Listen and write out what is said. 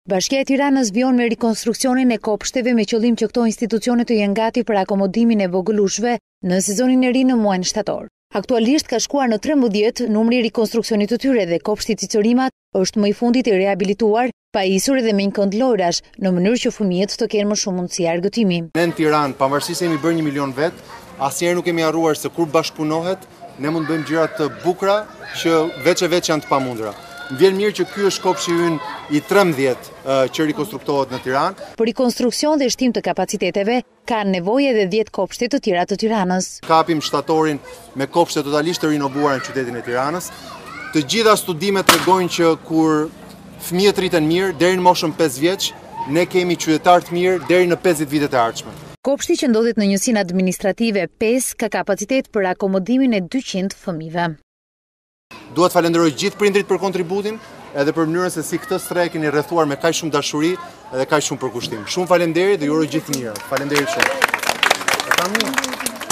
Bashkia e Tiranës vion me rikonstruksionin e kopshteve me qëllim që këto institucione të jenë gati për akomodimin e vogëlueshve në sezonin e ri në muajin shtator. Aktualisht ka shkuar në 13 numri i rikonstruksionit të tyre dhe kopshti Cicërimat është më i fundit i rehabilituar, pajisur edhe me një kënd lojrash, në mënyrë që fëmijët të kenë më shumë mundësi argëtimi. Ne në Tiranë, pavarësisht se jemi bërë 1 milion vet, asnjëherë nuk kemi harruar se kur bashkëpunohet, ne mund të bëjmë gjëra të bukura që veç e veç janë të pamundura. Më vjen mirë që ky është kopshti ynë i 13 që rikonstruktohet në Tiranë. Për rikonstruksion dhe shtim të kapaciteteve, kanë nevojë edhe 10 kopshte të tjera të Tiranës. Kapim shtatorin me kopshte totalisht të rinovuara në qytetin e Tiranës. Të gjitha studimet tregojnë që kur fëmijët rriten mirë deri në moshën 5 vjeç, ne kemi qytetar të mirë deri në 50 vitet e ardhshme. Kopshti që ndodhet në njësinë administrative 5 ka kapacitet për akomodimin e 200 fëmijëve. Dua të falenderoj gjithë prindrit për kontributin, edhe për mënyrën se si këtë strek keni rrethuar me kaq shumë dashuri dhe kaq shumë përkushtim. Shumë faleminderit dhe ju uroj gjithë të mirë. Faleminderit shumë.